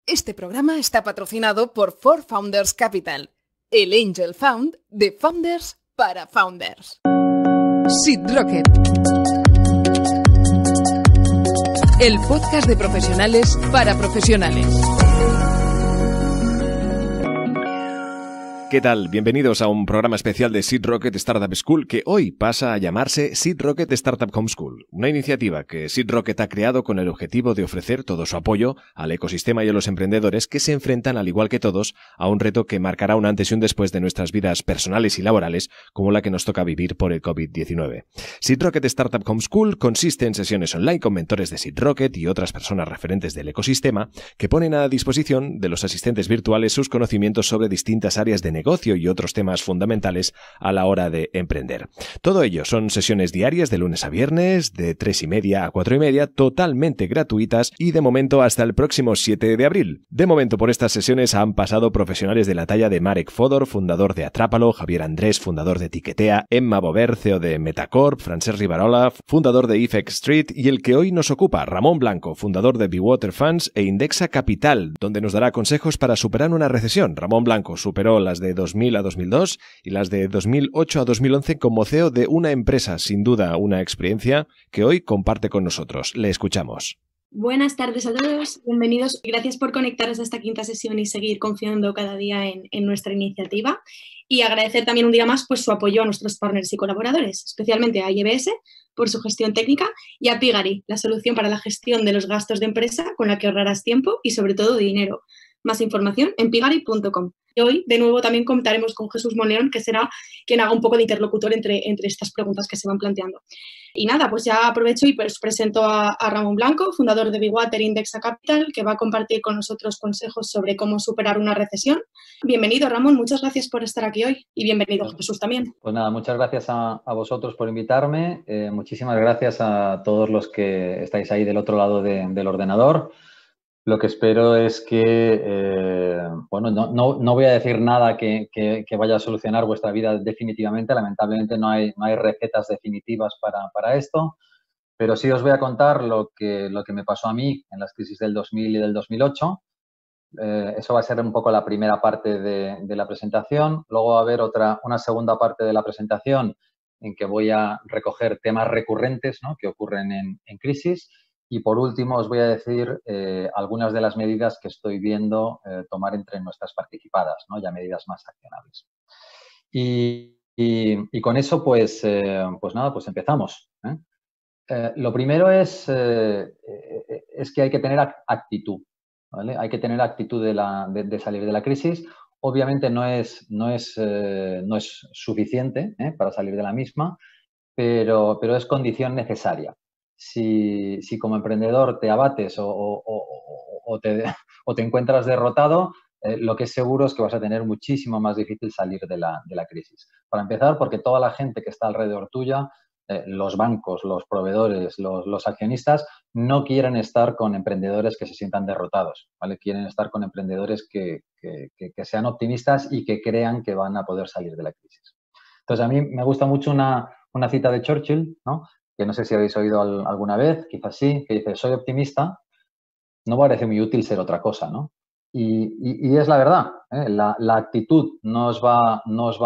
Este programa está patrocinado por For Founders Capital, el Angel Fund de Founders para Founders. Seed Rocket, el podcast de profesionales para profesionales. ¿Qué tal? Bienvenidos a un programa especial de Seed Rocket Startup School que hoy pasa a llamarse Seed Rocket Startup Homeschool, una iniciativa que Seed Rocket ha creado con el objetivo de ofrecer todo su apoyo al ecosistema y a los emprendedores que se enfrentan, al igual que todos, a un reto que marcará un antes y un después de nuestras vidas personales y laborales, como la que nos toca vivir por el COVID-19. Seed Rocket Startup Homeschool consiste en sesiones online con mentores de Seed Rocket y otras personas referentes del ecosistema que ponen a disposición de los asistentes virtuales sus conocimientos sobre distintas áreas de negocio y otros temas fundamentales a la hora de emprender. Todo ello son sesiones diarias de lunes a viernes, de 3:30 a 4:30, totalmente gratuitas y de momento hasta el próximo 7 de abril. De momento por estas sesiones han pasado profesionales de la talla de Marek Fodor, fundador de Atrápalo, Javier Andrés, fundador de Etiquetea, Emma Bover, CEO de Metacorp, Francesc Rivarola, fundador de Effect Street, y el que hoy nos ocupa, Ramón Blanco, fundador de Bewater Funds e Indexa Capital, donde nos dará consejos para superar una recesión. Ramón Blanco superó las de 2000 a 2002 y las de 2008 a 2011 como CEO de una empresa, sin duda una experiencia que hoy comparte con nosotros. Le escuchamos. Buenas tardes a todos, bienvenidos. Gracias por conectaros a esta quinta sesión y seguir confiando cada día en nuestra iniciativa. Y agradecer también un día más pues, su apoyo a nuestros partners y colaboradores, especialmente a IEBS por su gestión técnica y a Pigari, la solución para la gestión de los gastos de empresa con la que ahorrarás tiempo y sobre todo dinero. Más información en pigari.com. Y hoy, de nuevo, también contaremos con Jesús Monleón, que será quien haga un poco de interlocutor entre estas preguntas que se van planteando. Y nada, pues ya aprovecho y pues presento a Ramón Blanco, fundador de Bewater Indexa Capital, que va a compartir con nosotros consejos sobre cómo superar una recesión. Bienvenido, Ramón, muchas gracias por estar aquí hoy y bienvenido, Jesús, también. Pues nada, muchas gracias a vosotros por invitarme. Muchísimas gracias a todos los que estáis ahí del otro lado del ordenador. Lo que espero es que, bueno, no voy a decir nada que vaya a solucionar vuestra vida definitivamente. Lamentablemente no hay recetas definitivas para esto, pero sí os voy a contar lo que me pasó a mí en las crisis del 2000 y del 2008. Eso va a ser un poco la primera parte de la presentación. Luego va a haber una segunda parte de la presentación en que voy a recoger temas recurrentes, ¿no?, que ocurren en crisis. Y por último os voy a decir algunas de las medidas que estoy viendo tomar entre nuestras participadas, ¿no?, ya medidas más accionables. Y con eso, pues nada, pues empezamos. Lo primero es que hay que tener actitud, ¿vale? Hay que tener actitud de salir de la crisis. Obviamente no es suficiente para salir de la misma, pero es condición necesaria. Si como emprendedor te abates o te encuentras derrotado, lo que es seguro es que vas a tener muchísimo más difícil salir de la crisis. Para empezar, porque toda la gente que está alrededor tuya, los bancos, los proveedores, los accionistas, no quieren estar con emprendedores que se sientan derrotados, ¿vale? Quieren estar con emprendedores que sean optimistas y que crean que van a poder salir de la crisis. Entonces, a mí me gusta mucho una cita de Churchill, ¿no?, que no sé si habéis oído alguna vez, quizás sí, que dice: soy optimista, no parece muy útil ser otra cosa, ¿no? Y es la verdad, ¿eh? La actitud no os va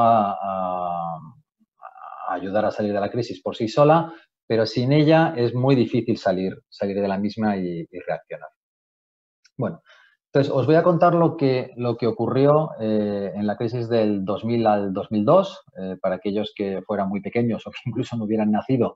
a ayudar a salir de la crisis por sí sola, pero sin ella es muy difícil salir de la misma y reaccionar. Bueno, entonces os voy a contar lo que ocurrió en la crisis del 2000 al 2002, para aquellos que fueran muy pequeños o que incluso no hubieran nacido.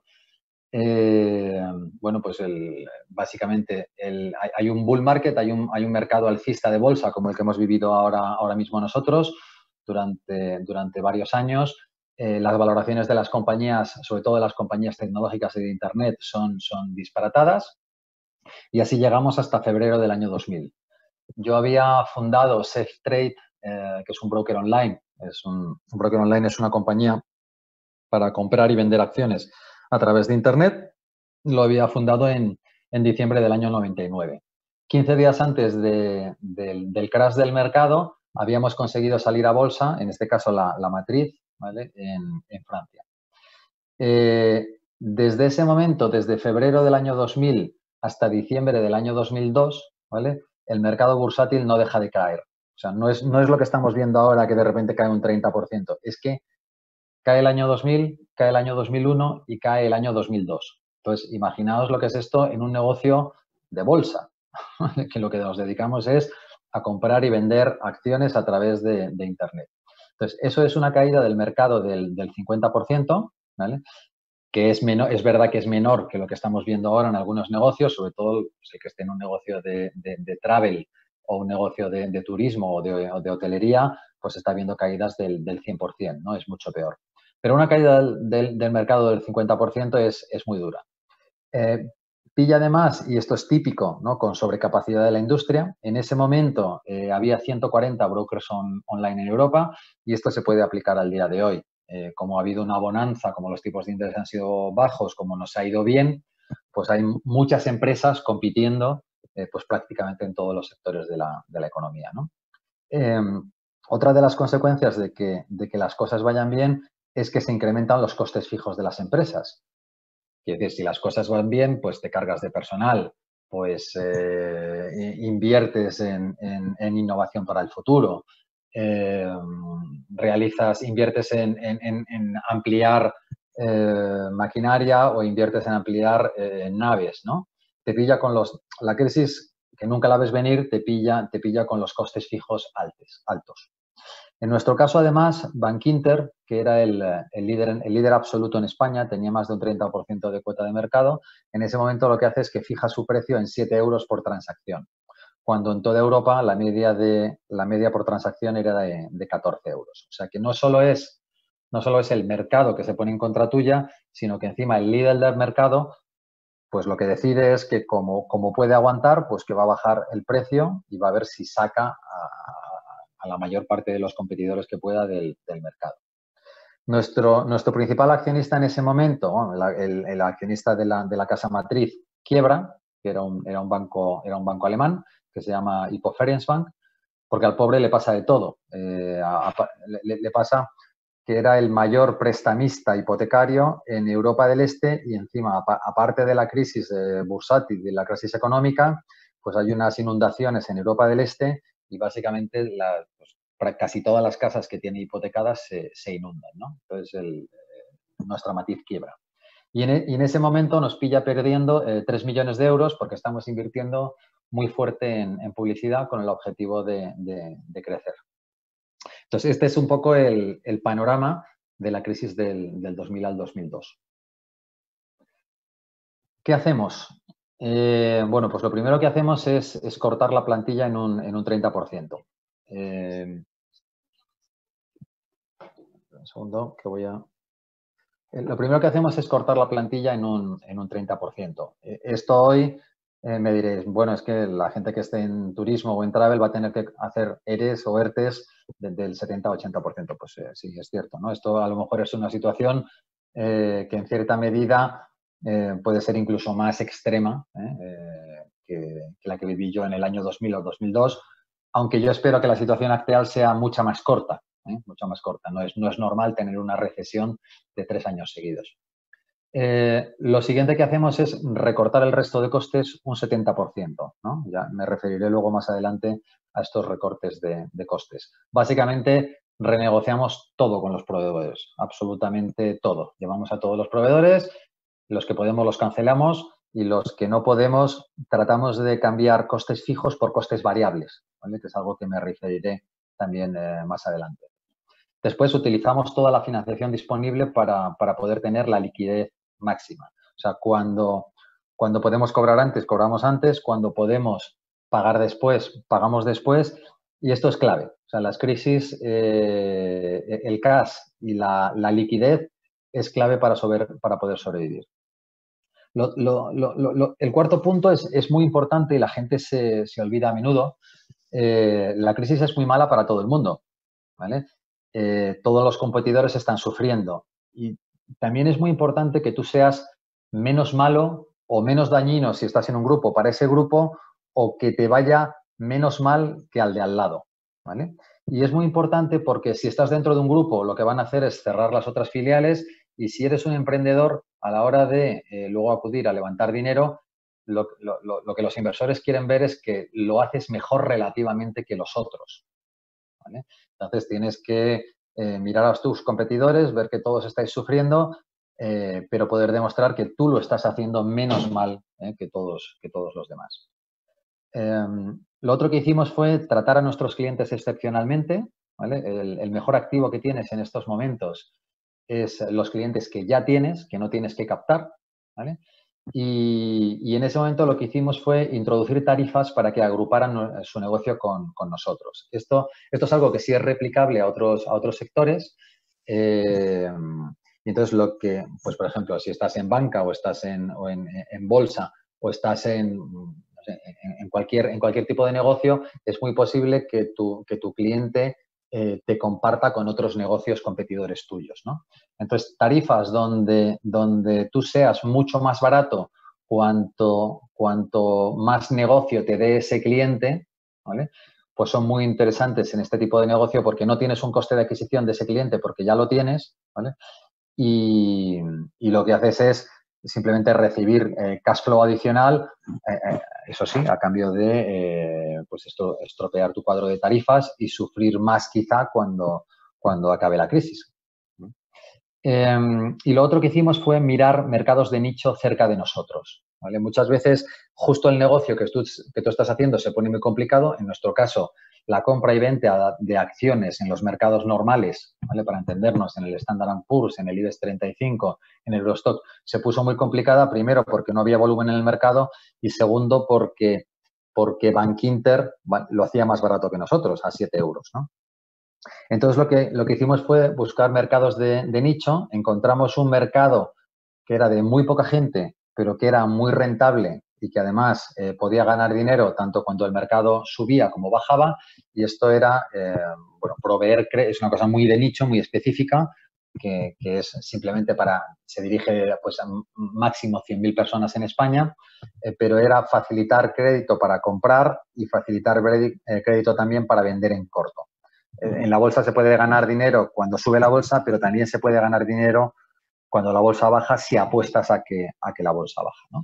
Bueno, pues básicamente hay un bull market, hay un mercado alcista de bolsa como el que hemos vivido ahora mismo nosotros durante varios años. Las valoraciones de las compañías, sobre todo de las compañías tecnológicas y de Internet, son disparatadas, y así llegamos hasta febrero del año 2000. Yo había fundado SafeTrade, que es un broker online. Un broker online es una compañía para comprar y vender acciones a través de Internet. Lo había fundado en diciembre del año 99. 15 días antes del crash del mercado, habíamos conseguido salir a bolsa, en este caso la matriz, ¿vale?, en Francia. Desde ese momento, desde febrero del año 2000 hasta diciembre del año 2002, ¿vale?, el mercado bursátil no deja de caer. O sea, no es lo que estamos viendo ahora, que de repente cae un 30%. Es que cae el año 2000, cae el año 2001 y cae el año 2002. Entonces, imaginaos lo que es esto en un negocio de bolsa, que lo que nos dedicamos es a comprar y vender acciones a través de Internet. Entonces, eso es una caída del mercado del 50%, ¿vale? Que es verdad que es menor que lo que estamos viendo ahora en algunos negocios, sobre todo si que esté en un negocio de travel o un negocio de turismo o de hotelería, pues está viendo caídas del 100%, ¿no? Es mucho peor. Pero una caída del mercado del 50% es muy dura. Pilla además, y esto es típico, ¿no? Con sobrecapacidad de la industria. En ese momento había 140 brokers online en Europa y esto se puede aplicar al día de hoy. Como ha habido una bonanza, como los tipos de interés han sido bajos, como nos ha ido bien, pues hay muchas empresas compitiendo pues prácticamente en todos los sectores de la economía, ¿no? Otra de las consecuencias de que las cosas vayan bien es que se incrementan los costes fijos de las empresas. Quiere decir, si las cosas van bien, pues te cargas de personal, pues inviertes en innovación para el futuro, inviertes en ampliar maquinaria o inviertes en ampliar naves, ¿no? Te pilla con la crisis, que nunca la ves venir, te pilla con los costes fijos altos. En nuestro caso, además, Bankinter, que era el líder absoluto en España, tenía más de un 30% de cuota de mercado. En ese momento lo que hace es que fija su precio en 7 euros por transacción, cuando en toda Europa la media por transacción era de 14 euros. O sea que no solo es el mercado que se pone en contra tuya, sino que encima el líder del mercado, pues lo que decide es que como puede aguantar, pues que va a bajar el precio y va a ver si saca a la mayor parte de los competidores que pueda del mercado. Nuestro principal accionista en ese momento, bueno, el accionista de la casa matriz, quiebra, que era un banco alemán que se llama Hypovereinsbank, porque al pobre le pasa de todo. Le pasa que era el mayor prestamista hipotecario en Europa del Este y encima, aparte de la crisis bursátil, de la crisis económica, pues hay unas inundaciones en Europa del Este y básicamente casi todas las casas que tiene hipotecadas se inundan, ¿no? Entonces nuestra matriz quiebra. Y en ese momento nos pilla perdiendo 3 millones de euros porque estamos invirtiendo muy fuerte en publicidad con el objetivo de crecer. Entonces, este es un poco el panorama de la crisis del 2000 al 2002. ¿Qué hacemos? Bueno, pues lo primero que hacemos es cortar la plantilla en un 30%. Un segundo, que voy a... Lo primero que hacemos es cortar la plantilla en un 30%. Esto hoy me diréis, bueno, es que la gente que esté en turismo o en travel va a tener que hacer ERES o ERTES del 70-80%. Pues sí, es cierto, ¿no? Esto a lo mejor es una situación que en cierta medida puede ser incluso más extrema que la que viví yo en el año 2000 o 2002, aunque yo espero que la situación actual sea mucho más corta. Mucho más corta. No es normal tener una recesión de 3 años seguidos. Lo siguiente que hacemos es recortar el resto de costes un 70%, ¿no? Ya me referiré luego más adelante a estos recortes de costes. Básicamente, renegociamos todo con los proveedores, absolutamente todo. Llevamos a todos los proveedores, los que podemos los cancelamos y los que no podemos tratamos de cambiar costes fijos por costes variables, ¿vale? Que es algo que me referiré también más adelante. Después utilizamos toda la financiación disponible para poder tener la liquidez máxima. O sea, cuando podemos cobrar antes, cobramos antes. Cuando podemos pagar después, pagamos después. Y esto es clave. O sea, las crisis, el cash y la liquidez es clave para poder sobrevivir. El cuarto punto es muy importante y la gente se olvida a menudo. La crisis es muy mala para todo el mundo, ¿vale? Todos los competidores están sufriendo y también es muy importante que tú seas menos malo o menos dañino si estás en un grupo para ese grupo o que te vaya menos mal que al de al lado, ¿vale? Y es muy importante porque si estás dentro de un grupo lo que van a hacer es cerrar las otras filiales y si eres un emprendedor a la hora de luego acudir a levantar dinero, lo que los inversores quieren ver es que lo haces mejor relativamente que los otros, ¿vale? Entonces, tienes que mirar a tus competidores, ver que todos estáis sufriendo, pero poder demostrar que tú lo estás haciendo menos mal que todos los demás. Lo otro que hicimos fue tratar a nuestros clientes excepcionalmente, ¿vale? El mejor activo que tienes en estos momentos es los clientes que ya tienes, que no tienes que captar, ¿vale? Y en ese momento lo que hicimos fue introducir tarifas para que agruparan su negocio con nosotros. Esto es algo que sí es replicable a otros sectores. Y entonces pues por ejemplo, si estás en banca o estás en bolsa o estás en cualquier tipo de negocio, es muy posible que tu cliente te comparta con otros negocios competidores tuyos, ¿no? Entonces, tarifas donde tú seas mucho más barato cuanto más negocio te dé ese cliente, ¿vale? Pues son muy interesantes en este tipo de negocio porque no tienes un coste de adquisición de ese cliente porque ya lo tienes, ¿vale? Y lo que haces es simplemente recibir cash flow adicional, eso sí, a cambio de pues estropear tu cuadro de tarifas y sufrir más quizá cuando acabe la crisis. Y lo otro que hicimos fue mirar mercados de nicho cerca de nosotros, ¿vale? Muchas veces justo el negocio que tú estás haciendo se pone muy complicado. En nuestro caso, la compra y venta de acciones en los mercados normales, ¿vale? Para entendernos, en el Standard & Poor's, en el IBEX 35, en el Eurostock, se puso muy complicada, primero porque no había volumen en el mercado y segundo porque Bankinter lo hacía más barato que nosotros, a 7 euros, ¿no? Entonces, lo que hicimos fue buscar mercados de nicho. Encontramos un mercado que era de muy poca gente, pero que era muy rentable y que además podía ganar dinero tanto cuando el mercado subía como bajaba. Y esto era, proveer, es una cosa muy de nicho, muy específica, que es simplemente se dirige pues a máximo 100.000 personas en España, pero era facilitar crédito para comprar y facilitar crédito también para vender en corto. En la bolsa se puede ganar dinero cuando sube la bolsa, pero también se puede ganar dinero cuando la bolsa baja si apuestas a que la bolsa baja, ¿no?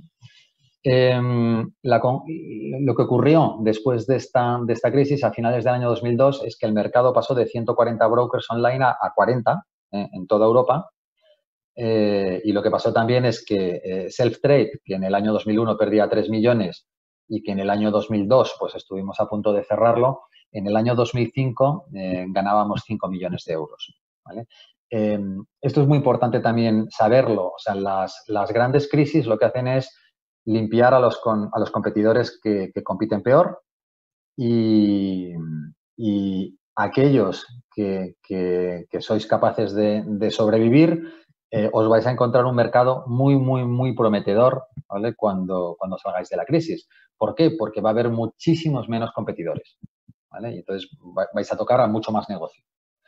Lo que ocurrió después de esta crisis a finales del año 2002 es que el mercado pasó de 140 brokers online a 40 en toda Europa. Y lo que pasó también es que Self-Trade, que en el año 2001 perdía 3 millones y que en el año 2002 pues estuvimos a punto de cerrarlo, en el año 2005 ganábamos 5 millones de euros, ¿vale? Esto es muy importante también saberlo. O sea, las grandes crisis lo que hacen es limpiar a los competidores que compiten peor y aquellos que sois capaces de sobrevivir, os vais a encontrar un mercado muy, muy, muy prometedor, ¿vale? Cuando salgáis de la crisis. ¿Por qué? Porque va a haber muchísimos menos competidores, ¿vale? Y entonces vais a tocar a mucho más negocio.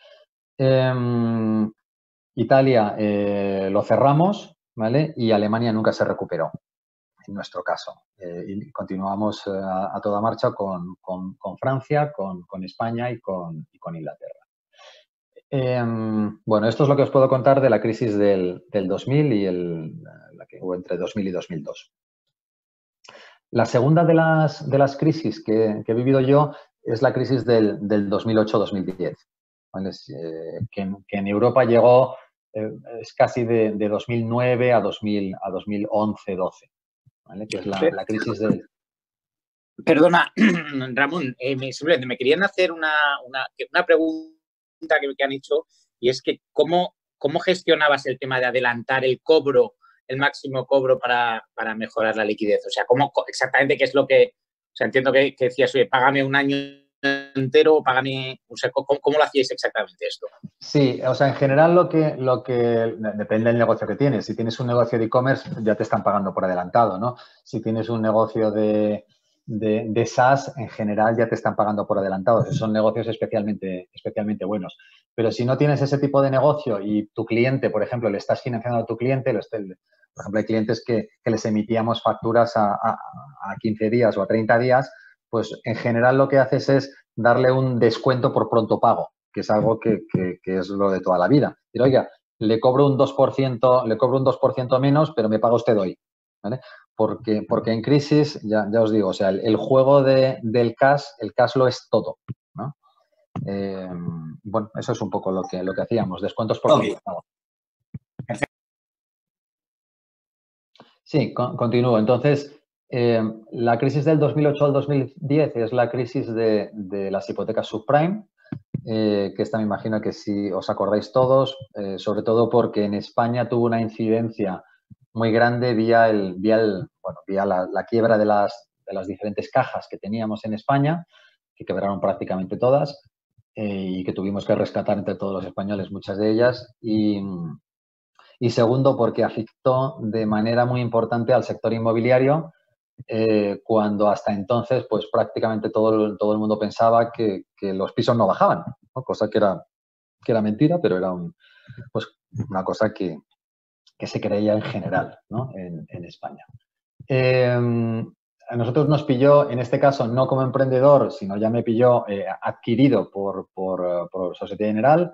Italia lo cerramos, ¿vale? Y Alemania nunca se recuperó, en nuestro caso. Y continuamos a toda marcha con Francia, con España y con Inglaterra. Bueno, esto es lo que os puedo contar de la crisis del 2000 y la que hubo entre 2000 y 2002. La segunda de las crisis que he vivido yo es la crisis del 2008-2010, ¿vale? Que en Europa llegó es casi de 2009 a 2011-12, ¿vale? Que es la crisis del... Perdona, Ramón, simplemente me querían hacer una pregunta que han hecho, y es que ¿cómo gestionabas el tema de adelantar el cobro, el máximo cobro para mejorar la liquidez? O sea, ¿cómo exactamente qué es lo que... O sea, entiendo que decías, oye, págame un año entero, págame... O sea, ¿cómo lo hacíais exactamente esto? Sí, o sea, en general lo que depende del negocio que tienes. Si tienes un negocio de e-commerce, ya te están pagando por adelantado, ¿no? Si tienes un negocio de SaaS, en general ya te están pagando por adelantado. Esos son negocios especialmente buenos. Pero si no tienes ese tipo de negocio y tu cliente, por ejemplo, le estás financiando a tu cliente, por ejemplo, hay clientes que les emitíamos facturas a 15 días o a 30 días, pues en general lo que haces es darle un descuento por pronto pago, que es algo que es lo de toda la vida. Pero, oiga, le cobro un 2% menos, pero me paga usted hoy, ¿vale? porque en crisis, ya os digo, o sea, el juego del cash, el cash lo es todo, ¿no? Bueno, eso es un poco lo que hacíamos, descuentos por contratado. Sí, continúo. Entonces, la crisis del 2008 al 2010 es la crisis de las hipotecas subprime, que esta me imagino que si os acordáis todos, sobre todo porque en España tuvo una incidencia muy grande vía la quiebra de las diferentes cajas que teníamos en España, que quebraron prácticamente todas y que tuvimos que rescatar entre todos los españoles muchas de ellas. Y segundo, porque afectó de manera muy importante al sector inmobiliario, cuando hasta entonces pues prácticamente todo el mundo pensaba que los pisos no bajaban, ¿no? Cosa que era mentira, pero era una cosa que se creía en general, ¿no? en España. A nosotros nos pilló, en este caso, no como emprendedor, sino ya me pilló adquirido por Société Générale.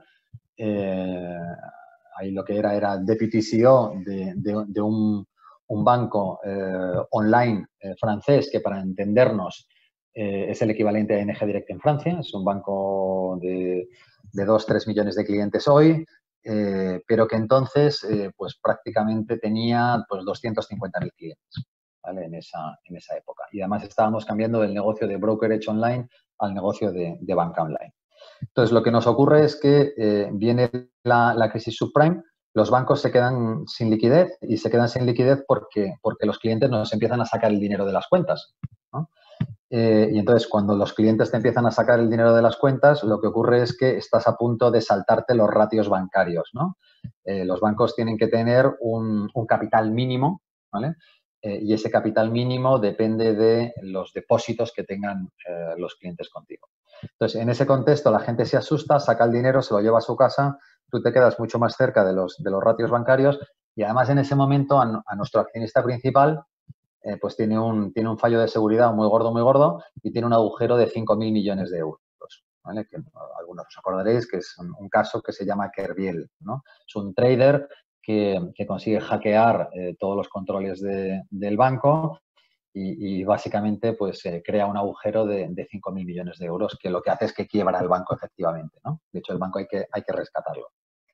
Ahí lo que era Deputy CEO de un banco online francés que, para entendernos, es el equivalente a ING Direct en Francia. Es un banco de 2-3 millones de clientes hoy, pero que entonces pues prácticamente tenía pues 250.000 clientes, ¿vale? en esa época. Y además estábamos cambiando del negocio de brokerage online al negocio de banca online. Entonces, lo que nos ocurre es que viene la crisis subprime, los bancos se quedan sin liquidez y se quedan sin liquidez porque los clientes nos empiezan a sacar el dinero de las cuentas, ¿no? Y entonces, cuando los clientes te empiezan a sacar el dinero de las cuentas, lo que ocurre es que estás a punto de saltarte los ratios bancarios, ¿no? Los bancos tienen que tener un capital mínimo, ¿vale? Y ese capital mínimo depende de los depósitos que tengan los clientes contigo. Entonces, en ese contexto, la gente se asusta, saca el dinero, se lo lleva a su casa, tú te quedas mucho más cerca de los ratios bancarios y, además, en ese momento a nuestro accionista principal pues tiene un fallo de seguridad muy gordo y tiene un agujero de 5.000 millones de euros, ¿vale? Que algunos os acordaréis que es un caso que se llama Kerviel, ¿no? Es un trader que consigue hackear todos los controles del banco y básicamente pues crea un agujero de 5.000 millones de euros, que lo que hace es que quiebra el banco efectivamente, ¿no? De hecho, el banco hay que rescatarlo.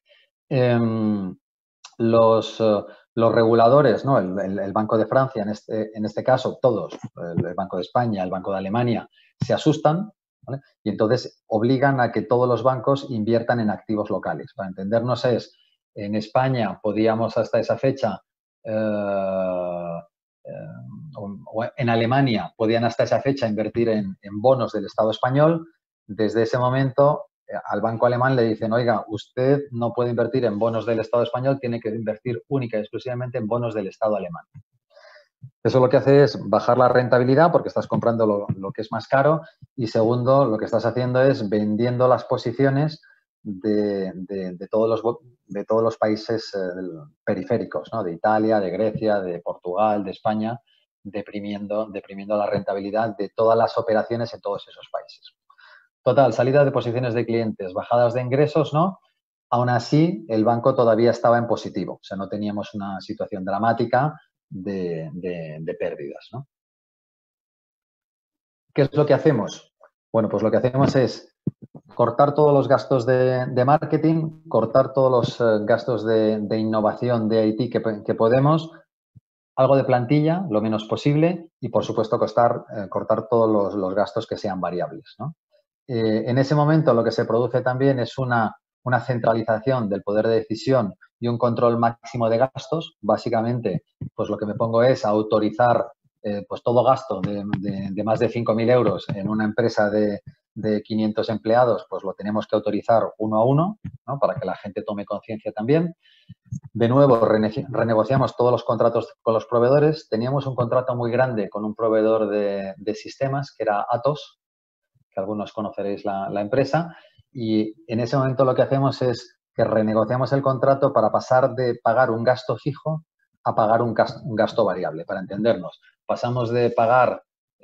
Los reguladores, ¿no? El Banco de Francia, en este caso, todos, el Banco de España, el Banco de Alemania, se asustan, ¿vale? Y entonces obligan a que todos los bancos inviertan en activos locales. Para entendernos en España podíamos hasta esa fecha, o en Alemania podían hasta esa fecha invertir en bonos del Estado español. Desde ese momento, al banco alemán le dicen, oiga, usted no puede invertir en bonos del Estado español, tiene que invertir única y exclusivamente en bonos del Estado alemán. Eso lo que hace es bajar la rentabilidad porque estás comprando lo que es más caro, y segundo, lo que estás haciendo es vendiendo las posiciones de todos los países periféricos, ¿no? De Italia, de Grecia, de Portugal, de España, deprimiendo la rentabilidad de todas las operaciones en todos esos países. Total, salida de posiciones de clientes, bajadas de ingresos, ¿no? Aún así, el banco todavía estaba en positivo. O sea, no teníamos una situación dramática de pérdidas, ¿no? ¿Qué es lo que hacemos? Bueno, pues lo que hacemos es cortar todos los gastos de marketing, cortar todos los gastos de innovación, de IT que podemos, algo de plantilla, lo menos posible, y, por supuesto, cortar todos los gastos que sean variables, ¿no? En ese momento lo que se produce también es una centralización del poder de decisión y un control máximo de gastos. Básicamente, pues lo que me pongo es a autorizar pues todo gasto de más de 5.000 euros en una empresa de 500 empleados, pues lo tenemos que autorizar uno a uno, ¿no? Para que la gente tome conciencia también. De nuevo, renegociamos todos los contratos con los proveedores. Teníamos un contrato muy grande con un proveedor de sistemas, que era Atos, que algunos conoceréis la empresa, y en ese momento lo que hacemos es que renegociamos el contrato para pasar de pagar un gasto fijo a pagar un gasto variable, para entendernos. Pasamos de pagar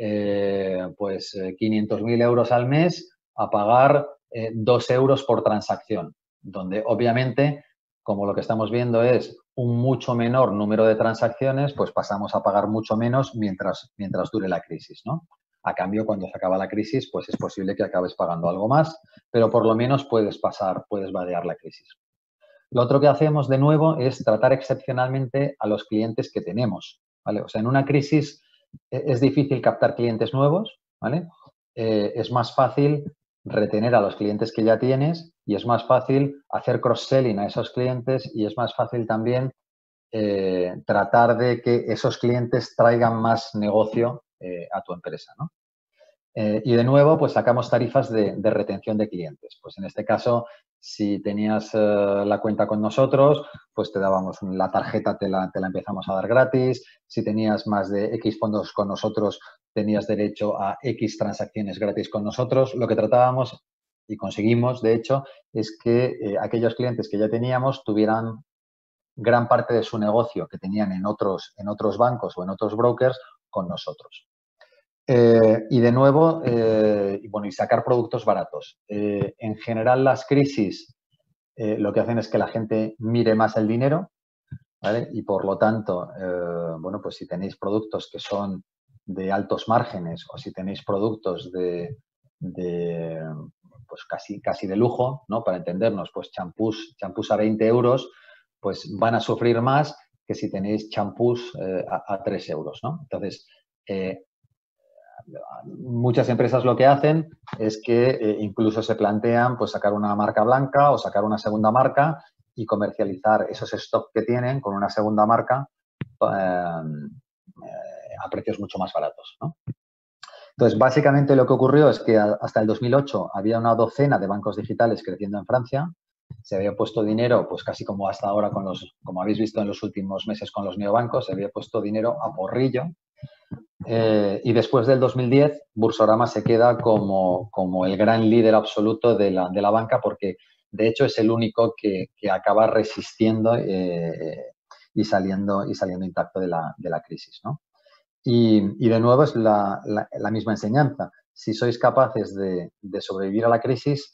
500.000 euros al mes a pagar 2 euros por transacción, donde obviamente, como lo que estamos viendo es un mucho menor número de transacciones, pues pasamos a pagar mucho menos mientras dure la crisis, ¿no? A cambio, cuando se acaba la crisis, pues es posible que acabes pagando algo más, pero por lo menos puedes vadear la crisis. Lo otro que hacemos de nuevo es tratar excepcionalmente a los clientes que tenemos, ¿vale? O sea, en una crisis es difícil captar clientes nuevos, ¿vale? Es más fácil retener a los clientes que ya tienes y es más fácil hacer cross-selling a esos clientes y es más fácil también tratar de que esos clientes traigan más negocio a tu empresa, ¿no? Y de nuevo, pues sacamos tarifas de retención de clientes. Pues en este caso, si tenías la cuenta con nosotros, pues te dábamos la tarjeta, te la empezamos a dar gratis. Si tenías más de X fondos con nosotros, tenías derecho a X transacciones gratis con nosotros. Lo que tratábamos y conseguimos, de hecho, es que aquellos clientes que ya teníamos tuvieran gran parte de su negocio que tenían en otros bancos o en otros brokers con nosotros. Y de nuevo, y sacar productos baratos. En general, las crisis lo que hacen es que la gente mire más el dinero, ¿vale? Y por lo tanto, bueno, pues si tenéis productos que son de altos márgenes o si tenéis productos de pues casi de lujo, ¿no? Para entendernos, pues champús a 20 euros, pues van a sufrir más que si tenéis champús a 3 euros, ¿no? Entonces, muchas empresas lo que hacen es que incluso se plantean pues sacar una marca blanca o sacar una segunda marca y comercializar esos stocks que tienen con una segunda marca a precios mucho más baratos, ¿no? Entonces, básicamente lo que ocurrió es que hasta el 2008 había una docena de bancos digitales creciendo en Francia. Se había puesto dinero, pues casi como hasta ahora, como habéis visto en los últimos meses con los neobancos, se había puesto dinero a porrillo. Y después del 2010, Boursorama se queda como el gran líder absoluto de la banca porque, de hecho, es el único que acaba resistiendo y saliendo intacto de la crisis, ¿no? Y de nuevo es la misma enseñanza. Si sois capaces de sobrevivir a la crisis,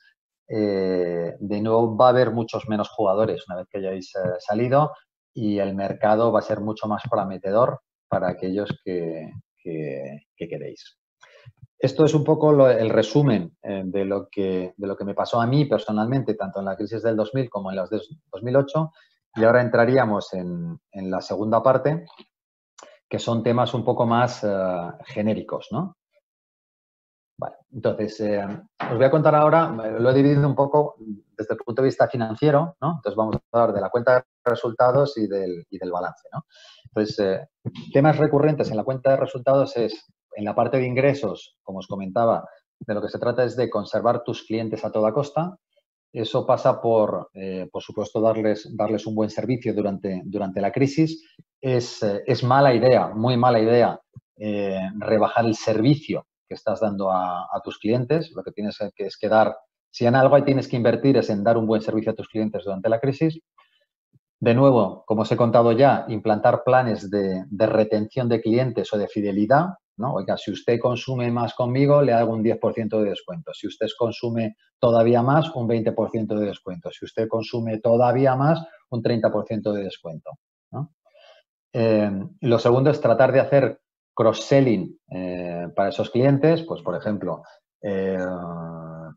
de nuevo va a haber muchos menos jugadores una vez que hayáis salido y el mercado va a ser mucho más prometedor para aquellos que queréis. Esto es un poco el resumen de lo que me pasó a mí personalmente, tanto en la crisis del 2000 como en las del 2008. Y ahora entraríamos en la segunda parte, que son temas un poco más genéricos, ¿no? Vale, entonces, os voy a contar ahora, lo he dividido un poco desde el punto de vista financiero, ¿no? Entonces, vamos a hablar de la cuenta de resultados y del balance, ¿no? Entonces, temas recurrentes en la cuenta de resultados es, en la parte de ingresos, como os comentaba, de lo que se trata es de conservar tus clientes a toda costa. Eso pasa por supuesto, darles un buen servicio durante la crisis. Es mala idea, muy mala idea, rebajar el servicio que estás dando a tus clientes. Lo que tienes que es que dar, si en algo tienes que invertir es en dar un buen servicio a tus clientes durante la crisis. De nuevo, como os he contado ya, implantar planes de retención de clientes o de fidelidad, ¿no? Oiga, si usted consume más conmigo, le hago un 10% de descuento. Si usted consume todavía más, un 20% de descuento. Si usted consume todavía más, un 30% de descuento, ¿no? Lo segundo es tratar de hacer cross-selling para esos clientes. Pues, por ejemplo, no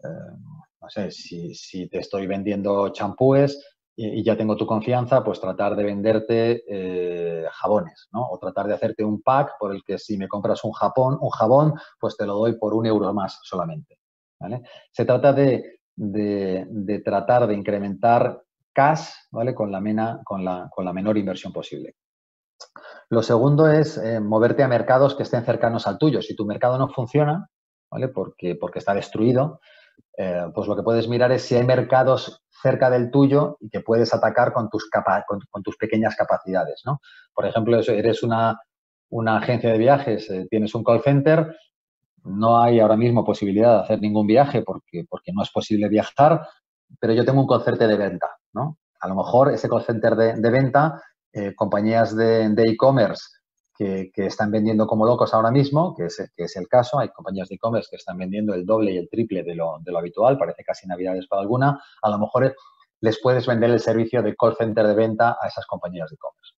sé, si te estoy vendiendo champúes y ya tengo tu confianza, pues tratar de venderte jabones, ¿no? O tratar de hacerte un pack por el que si me compras un jabón, pues te lo doy por 1 euro más solamente, ¿vale? Se trata de tratar de incrementar cash, ¿vale? Con la menor inversión posible. Lo segundo es moverte a mercados que estén cercanos al tuyo. Si tu mercado no funciona, ¿vale? Porque está destruido, pues lo que puedes mirar es si hay mercados cerca del tuyo y que puedes atacar con tus pequeñas capacidades, ¿no? Por ejemplo, eres una agencia de viajes, tienes un call center, no hay ahora mismo posibilidad de hacer ningún viaje porque no es posible viajar, pero yo tengo un call center de venta, ¿no? A lo mejor ese call center de venta, compañías de e-commerce que están vendiendo como locos ahora mismo, que es el caso. Hay compañías de e-commerce que están vendiendo el doble y el triple de lo habitual, parece casi navidades para alguna. A lo mejor les puedes vender el servicio de call center de venta a esas compañías de e-commerce.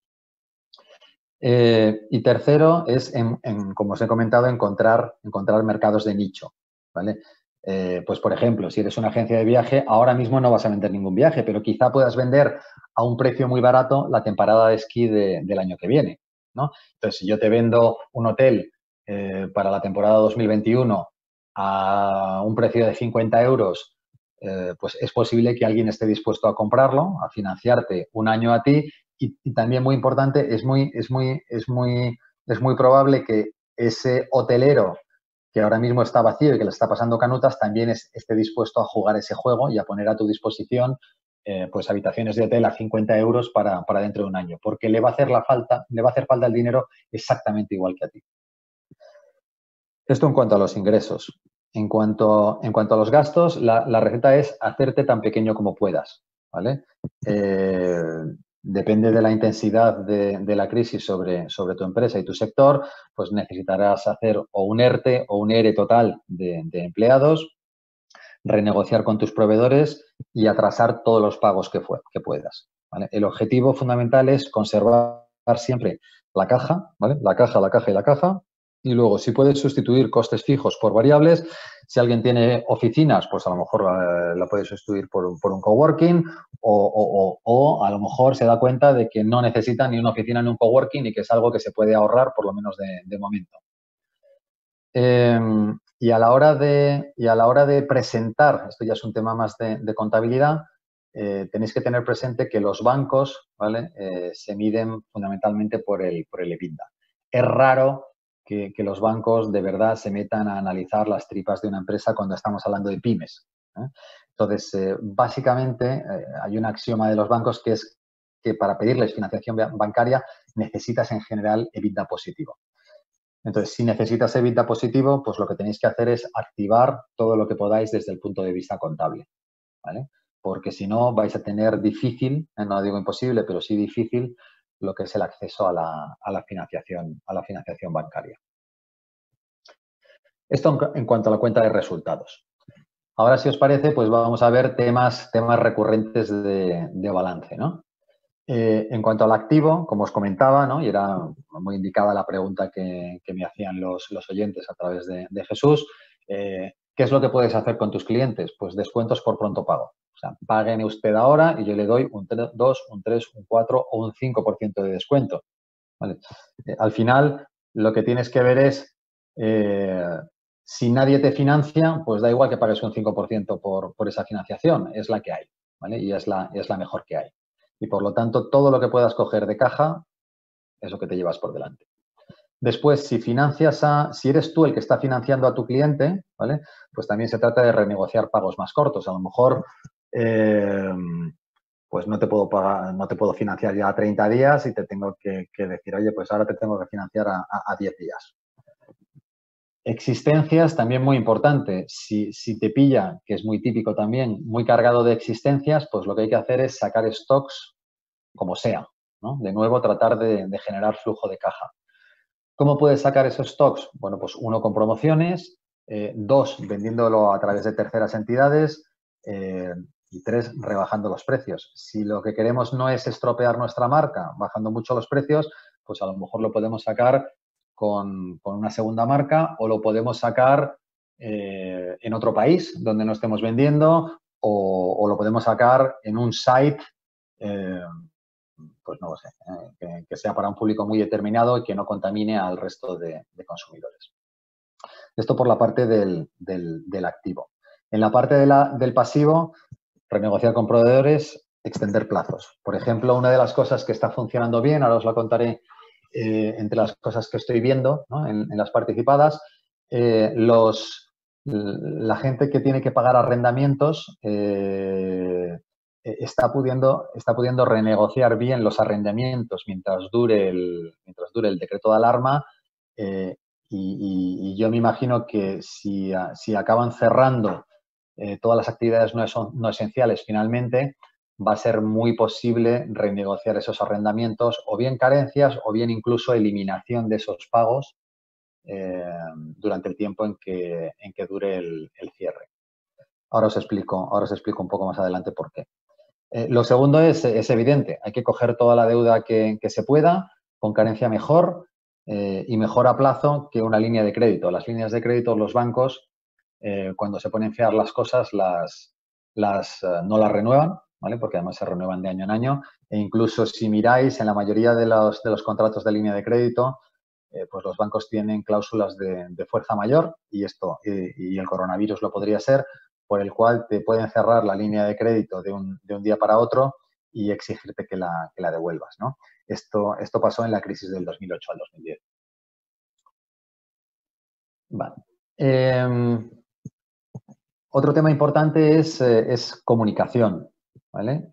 Y tercero es, como os he comentado, encontrar mercados de nicho, ¿vale? Pues, por ejemplo, si eres una agencia de viaje, ahora mismo no vas a vender ningún viaje, pero quizá puedas vender a un precio muy barato la temporada de esquí del año que viene, ¿no? Entonces, si yo te vendo un hotel para la temporada 2021 a un precio de 50 euros, pues es posible que alguien esté dispuesto a comprarlo, a financiarte un año a ti y también muy importante, es muy probable que ese hotelero que ahora mismo está vacío y que le está pasando canutas, también esté dispuesto a jugar ese juego y a poner a tu disposición pues habitaciones de hotel a 50 euros para dentro de un año, porque le va a hacer falta el dinero exactamente igual que a ti. Esto en cuanto a los ingresos. En cuanto a los gastos, la receta es hacerte tan pequeño como puedas, ¿vale? Depende de la intensidad de la crisis sobre tu empresa y tu sector, pues necesitarás hacer o un ERTE o un ERE total de empleados, renegociar con tus proveedores y atrasar todos los pagos que puedas, ¿vale? El objetivo fundamental es conservar siempre la caja, ¿vale? La caja y la caja. Y luego, si puedes sustituir costes fijos por variables, si alguien tiene oficinas, pues a lo mejor la puedes sustituir por un coworking o a lo mejor se da cuenta de que no necesita ni una oficina ni un coworking y que es algo que se puede ahorrar por lo menos de momento. Y a la hora de presentar, esto ya es un tema más de contabilidad, tenéis que tener presente que los bancos, ¿vale? Se miden fundamentalmente por el EBITDA. Es raro que los bancos de verdad se metan a analizar las tripas de una empresa cuando estamos hablando de pymes, ¿eh? Entonces, básicamente, hay un axioma de los bancos que es que para pedirles financiación bancaria necesitas en general EBITDA positivo. Entonces, si necesitas EBITDA positivo, pues lo que tenéis que hacer es activar todo lo que podáis desde el punto de vista contable, ¿vale? Porque si no, vais a tener difícil, no digo imposible, pero sí difícil, lo que es el acceso a la financiación bancaria. Esto en cuanto a la cuenta de resultados. Ahora, si os parece, pues vamos a ver temas recurrentes de balance, ¿no? En cuanto al activo, como os comentaba, ¿no? Y era muy indicada la pregunta que me hacían los oyentes a través de Jesús, ¿qué es lo que puedes hacer con tus clientes? Pues descuentos por pronto pago. O sea, paguen usted ahora y yo le doy un 2, un 3, un 4 o un 5% de descuento, ¿vale? Al final, lo que tienes que ver es, si nadie te financia, pues da igual que pagues un 5% por esa financiación, es la que hay, ¿vale? Y es la mejor que hay. Y, por lo tanto, todo lo que puedas coger de caja es lo que te llevas por delante. Después, si eres tú el que está financiando a tu cliente, ¿vale? Pues también se trata de renegociar pagos más cortos. A lo mejor, pues no te puedo financiar ya a 30 días y te tengo que decir, oye, pues ahora te tengo que financiar a 10 días. Existencias, también muy importante. Si te pilla, que es muy típico también, muy cargado de existencias, pues lo que hay que hacer es sacar stocks como sea, ¿no? De nuevo, tratar de generar flujo de caja. ¿Cómo puedes sacar esos stocks? Bueno, pues 1, con promociones, 2, vendiéndolo a través de terceras entidades y 3, rebajando los precios. Si lo que queremos no es estropear nuestra marca bajando mucho los precios, pues a lo mejor lo podemos sacar con una segunda marca o lo podemos sacar en otro país donde no estemos vendiendo o lo podemos sacar en un site pues no lo sé, que sea para un público muy determinado y que no contamine al resto de consumidores. Esto por la parte del activo. En la parte del pasivo, renegociar con proveedores, extender plazos. Por ejemplo, una de las cosas que está funcionando bien, ahora os la contaré entre las cosas que estoy viendo, ¿no? en las participadas, la gente que tiene que pagar arrendamientos está pudiendo renegociar bien los arrendamientos mientras dure el decreto de alarma y yo me imagino que si acaban cerrando todas las actividades no esenciales finalmente, va a ser muy posible renegociar esos arrendamientos o bien carencias o bien incluso eliminación de esos pagos durante el tiempo en que dure el cierre. Ahora os explico un poco más adelante por qué. Lo segundo es evidente, hay que coger toda la deuda que se pueda, con carencia mejor y mejor a plazo que una línea de crédito. Las líneas de crédito, los bancos, cuando se ponen feas las cosas, no las renuevan, ¿vale? Porque además se renuevan de año en año. E incluso si miráis en la mayoría de los contratos de línea de crédito, pues los bancos tienen cláusulas de fuerza mayor y el coronavirus lo podría ser, por el cual te pueden cerrar la línea de crédito de un día para otro y exigirte que la devuelvas, ¿no? Esto pasó en la crisis del 2008 al 2010. Vale. Otro tema importante es comunicación, ¿vale?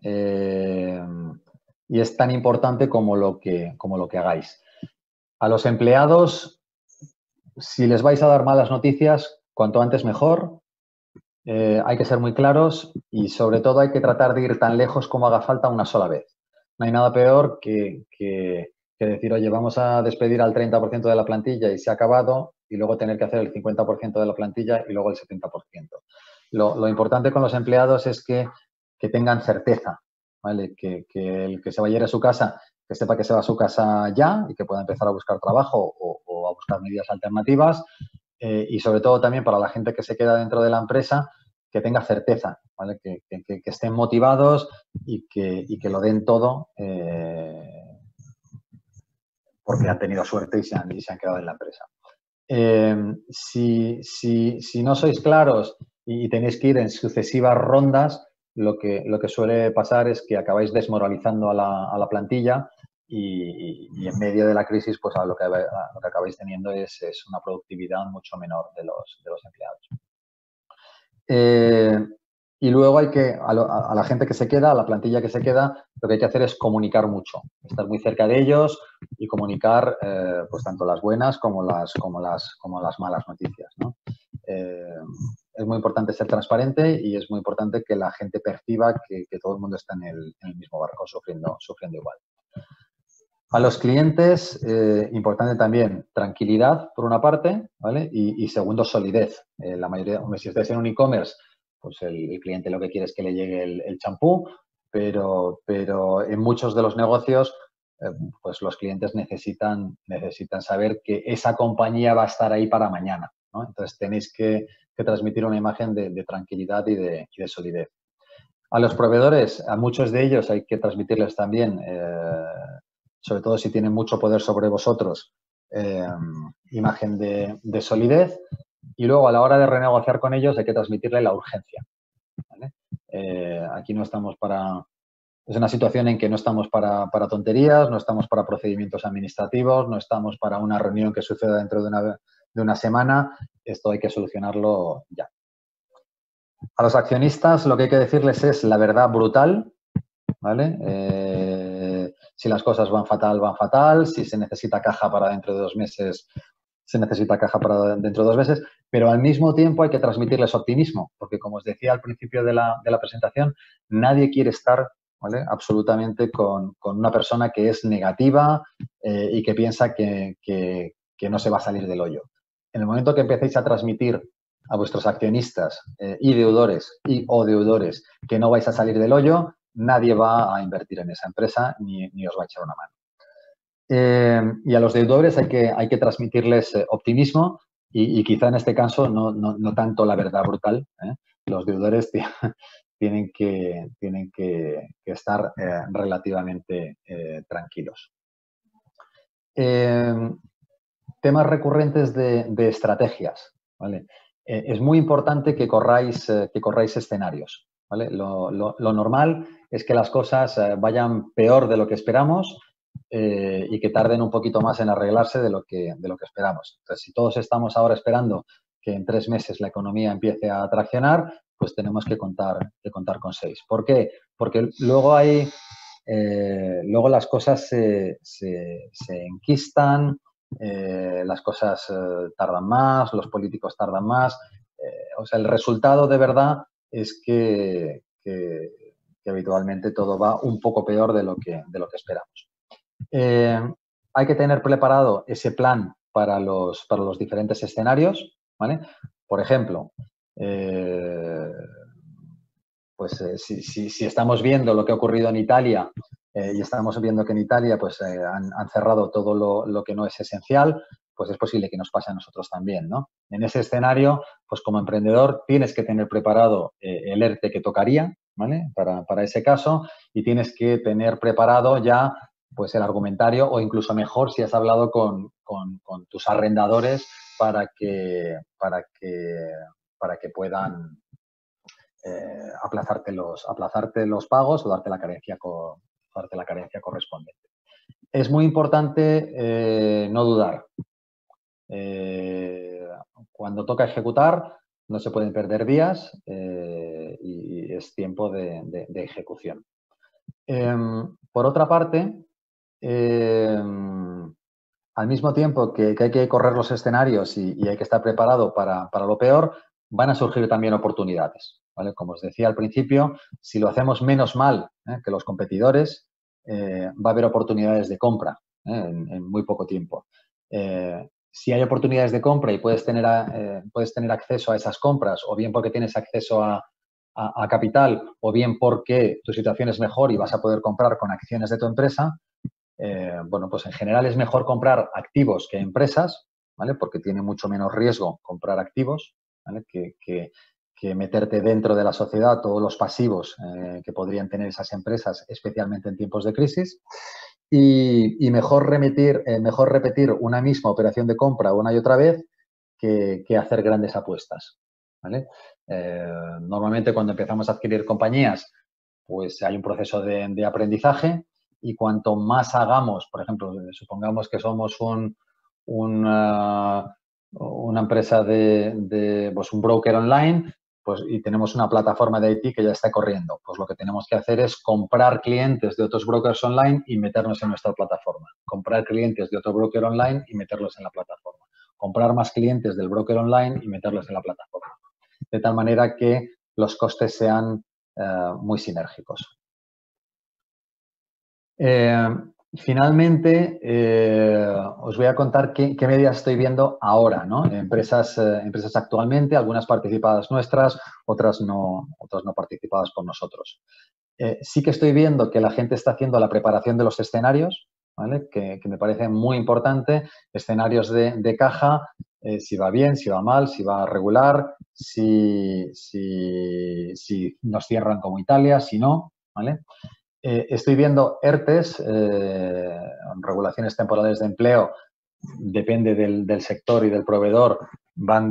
Y es tan importante como lo que hagáis. A los empleados, si les vais a dar malas noticias, cuanto antes mejor. Hay que ser muy claros y sobre todo hay que tratar de ir tan lejos como haga falta una sola vez. No hay nada peor que decir, oye, vamos a despedir al 30% de la plantilla y se ha acabado, y luego tener que hacer el 50% de la plantilla y luego el 70%. Lo importante con los empleados es que tengan certeza, ¿vale? Que el que se vaya a ir a su casa, que sepa que se va a su casa ya y que pueda empezar a buscar trabajo o a buscar medidas alternativas. Y sobre todo también para la gente que se queda dentro de la empresa, que tenga certeza, ¿vale? Que estén motivados y que lo den todo porque han tenido suerte y se han quedado en la empresa. Si no sois claros y tenéis que ir en sucesivas rondas, lo que suele pasar es que acabáis desmoralizando a la plantilla y en medio de la crisis, pues lo que acabáis teniendo es una productividad mucho menor de los empleados. Y luego hay que, a la gente que se queda, a la plantilla que se queda, lo que hay que hacer es comunicar mucho, estar muy cerca de ellos y comunicar pues tanto las buenas como las malas noticias, ¿no? Es muy importante ser transparente y es muy importante que la gente perciba que todo el mundo está en el mismo barco, sufriendo igual. A los clientes, importante también tranquilidad, por una parte, ¿vale? Y segundo, solidez. La mayoría, si estáis en un e-commerce, pues el cliente lo que quiere es que le llegue el champú, pero en muchos de los negocios, pues los clientes necesitan saber que esa compañía va a estar ahí para mañana, ¿no? Entonces, tenéis que transmitir una imagen de tranquilidad y de solidez. A los proveedores, a muchos de ellos hay que transmitirles también, sobre todo si tienen mucho poder sobre vosotros, imagen de solidez. Y luego, a la hora de renegociar con ellos, hay que transmitirle la urgencia, ¿vale? Aquí no estamos para... Es una situación en que no estamos para tonterías, no estamos para procedimientos administrativos, no estamos para una reunión que suceda dentro de una semana. Esto hay que solucionarlo ya. A los accionistas lo que hay que decirles es la verdad brutal, ¿vale? Si las cosas van fatal, van fatal. Si se necesita caja para dentro de 2 meses, se necesita caja para dentro de 2 meses. Pero al mismo tiempo hay que transmitirles optimismo, porque como os decía al principio de la presentación, nadie quiere estar, ¿vale?, absolutamente con una persona que es negativa y que piensa que no se va a salir del hoyo. En el momento que empecéis a transmitir a vuestros accionistas y deudores o deudores que no vais a salir del hoyo, nadie va a invertir en esa empresa ni os va a echar una mano. Y a los deudores hay que transmitirles optimismo y quizá en este caso no tanto la verdad brutal. Los deudores tienen que estar relativamente tranquilos. Temas recurrentes de estrategias, ¿vale? Es muy importante que corráis escenarios, ¿vale? Lo normal es que las cosas vayan peor de lo que esperamos y que tarden un poquito más en arreglarse de lo que esperamos. Entonces, si todos estamos ahora esperando que en 3 meses la economía empiece a traccionar, pues tenemos que contar con 6. ¿Por qué? Porque luego luego las cosas se enquistan, las cosas tardan más, los políticos tardan más. O sea, el resultado de verdad es que habitualmente todo va un poco peor de lo que esperamos. Hay que tener preparado ese plan para los diferentes escenarios, ¿vale? Por ejemplo, pues si estamos viendo lo que ha ocurrido en Italia y estamos viendo que en Italia pues han cerrado todo lo que no es esencial, pues es posible que nos pase a nosotros también, ¿no? En ese escenario, pues como emprendedor tienes que tener preparado el ERTE que tocaría, ¿vale? Para ese caso, y tienes que tener preparado ya pues el argumentario, o incluso mejor si has hablado con tus arrendadores para que puedan aplazarte los pagos o darte la carencia correspondiente. Es muy importante no dudar. Cuando toca ejecutar, no se pueden perder días y es tiempo de ejecución. Por otra parte, al mismo tiempo que hay que correr los escenarios y hay que estar preparado para lo peor, van a surgir también oportunidades, ¿vale? Como os decía al principio, si lo hacemos menos mal que los competidores, va a haber oportunidades de compra en muy poco tiempo. Si hay oportunidades de compra y puedes tener acceso a esas compras, o bien porque tienes acceso a capital, o bien porque tu situación es mejor y vas a poder comprar con acciones de tu empresa, bueno, pues en general es mejor comprar activos que empresas, ¿vale? Porque tiene mucho menos riesgo comprar activos, ¿vale? que meterte dentro de la sociedad todos los pasivos que podrían tener esas empresas, especialmente en tiempos de crisis. Y mejor repetir una misma operación de compra una y otra vez que hacer grandes apuestas, ¿vale? Normalmente cuando empezamos a adquirir compañías, pues hay un proceso de aprendizaje, y cuanto más hagamos, por ejemplo, supongamos que somos una empresa pues un broker online, pues, y tenemos una plataforma de IT que ya está corriendo. Pues lo que tenemos que hacer es comprar clientes de otros brokers online y meternos en nuestra plataforma. Comprar clientes de otro broker online y meterlos en la plataforma. Comprar más clientes del broker online y meterlos en la plataforma. De tal manera que los costes sean muy sinérgicos. Finalmente, os voy a contar qué medidas estoy viendo ahora, ¿no? Empresas actualmente, algunas participadas nuestras, otras no participadas por nosotros. Sí que estoy viendo que la gente está haciendo la preparación de los escenarios, ¿vale? Que me parece muy importante. Escenarios de caja, si va bien, si va mal, si va regular, si nos cierran como Italia, si no, ¿vale? Estoy viendo ERTES, regulaciones temporales de empleo, depende del sector y del proveedor, van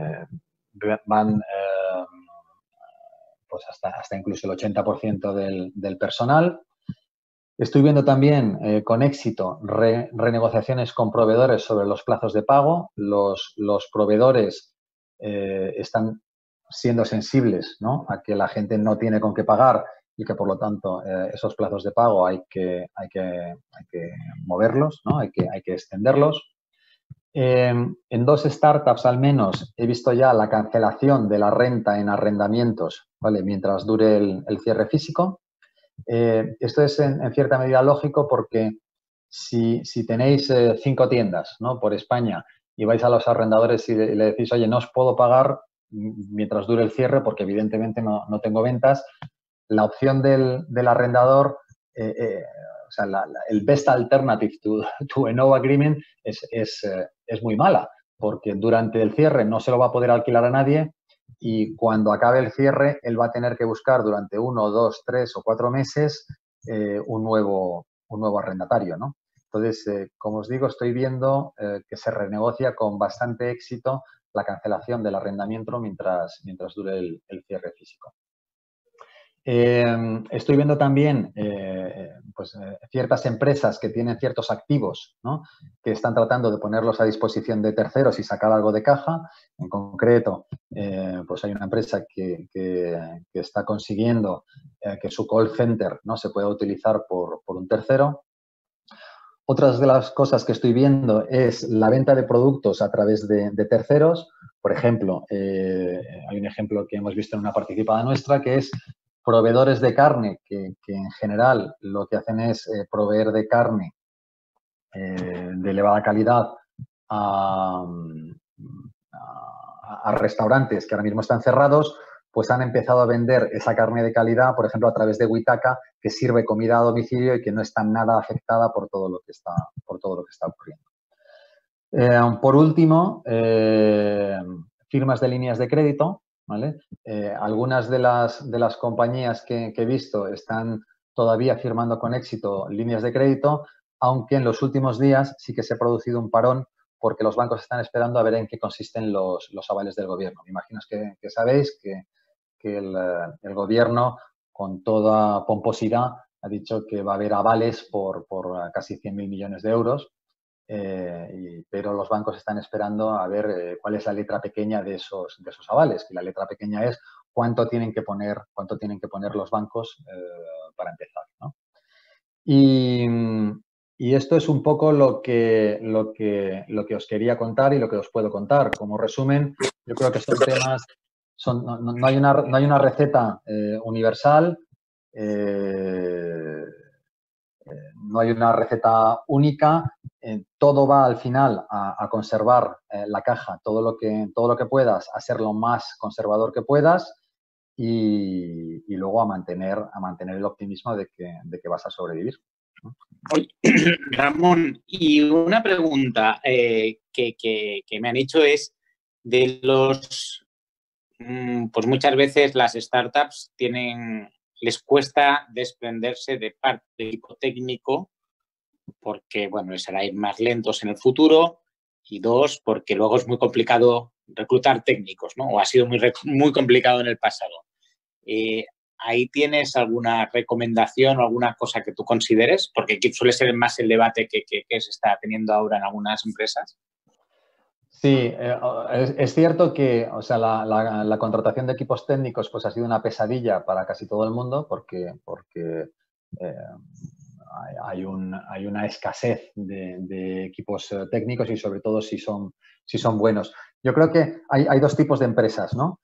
pues hasta incluso el 80% del personal. Estoy viendo también con éxito renegociaciones con proveedores sobre los plazos de pago. Los proveedores están siendo sensibles, ¿no?, a que la gente no tiene con qué pagar y que, por lo tanto, esos plazos de pago hay que moverlos, ¿no? Hay que extenderlos. En 2 startups, al menos, he visto ya la cancelación de la renta en arrendamientos, ¿vale?, mientras dure el cierre físico. Esto es, en cierta medida, lógico, porque si tenéis 5 tiendas, ¿no?, por España, y vais a los arrendadores y le decís, oye, no os puedo pagar mientras dure el cierre porque evidentemente no tengo ventas, la opción del arrendador, o sea, el best alternative to a no agreement es muy mala, porque durante el cierre no se lo va a poder alquilar a nadie, y cuando acabe el cierre él va a tener que buscar durante 1, 2, 3 o 4 meses un nuevo arrendatario, ¿no? Entonces, como os digo, estoy viendo que se renegocia con bastante éxito la cancelación del arrendamiento mientras dure el cierre físico. Estoy viendo también ciertas empresas que tienen ciertos activos, ¿no?, que están tratando de ponerlos a disposición de terceros y sacar algo de caja. En concreto, pues hay una empresa que está consiguiendo que su call center no se pueda utilizar por un tercero. Otras de las cosas que estoy viendo es la venta de productos a través de terceros. Por ejemplo, hay un ejemplo que hemos visto en una participada nuestra, que es proveedores de carne que en general lo que hacen es proveer de carne de elevada calidad a restaurantes que ahora mismo están cerrados, pues han empezado a vender esa carne de calidad, por ejemplo, a través de Witaka, que sirve comida a domicilio y que no está nada afectada por todo lo que está ocurriendo. Por último, firmas de líneas de crédito, ¿vale? Algunas de las compañías que he visto están todavía firmando con éxito líneas de crédito, aunque en los últimos días sí que se ha producido un parón porque los bancos están esperando a ver en qué consisten los avales del gobierno. Me imagino que sabéis que el gobierno, con toda pomposidad, ha dicho que va a haber avales por casi 100.000 millones de euros, pero los bancos están esperando a ver cuál es la letra pequeña de esos avales. Y la letra pequeña es cuánto tienen que poner los bancos para empezar, ¿no? Y esto es un poco lo que os quería contar y lo que os puedo contar. Como resumen, yo creo que son temas, no hay una receta universal, no hay una receta única. Todo va al final a conservar la caja, todo lo que puedas, a ser lo más conservador que puedas y luego a mantener el optimismo de que vas a sobrevivir. Oye, Ramón, y una pregunta que me han hecho es de pues muchas veces las startups les cuesta desprenderse de parte del equipo técnico porque, bueno, les hará ir más lentos en el futuro y dos, porque luego es muy complicado reclutar técnicos, ¿no? O ha sido muy complicado en el pasado. ¿Ahí tienes alguna recomendación o alguna cosa que tú consideres? Porque aquí suele ser más el debate que se está teniendo ahora en algunas empresas. Sí, es cierto que, o sea, la contratación de equipos técnicos pues ha sido una pesadilla para casi todo el mundo porque hay una escasez de equipos técnicos y sobre todo si son buenos. Yo creo que hay dos tipos de empresas, ¿no?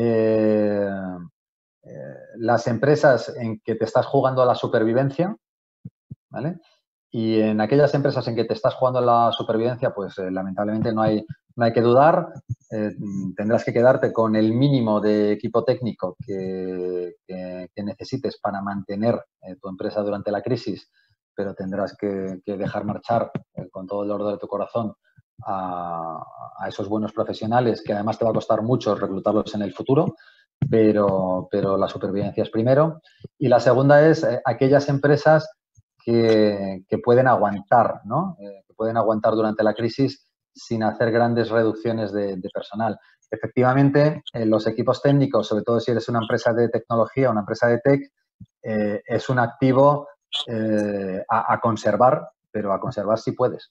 Las empresas en que te estás jugando a la supervivencia, ¿vale? Y en aquellas empresas en que te estás jugando a la supervivencia, pues lamentablemente no hay que dudar. Tendrás que quedarte con el mínimo de equipo técnico que necesites para mantener tu empresa durante la crisis, pero tendrás que dejar marchar con todo el dolor de tu corazón a esos buenos profesionales, que además te va a costar mucho reclutarlos en el futuro, pero la supervivencia es primero. Y la segunda es aquellas empresas que pueden aguantar, ¿no? Que pueden aguantar durante la crisis sin hacer grandes reducciones de personal. Efectivamente, los equipos técnicos, sobre todo si eres una empresa de tecnología, una empresa de tech, es un activo a conservar, pero a conservar si puedes.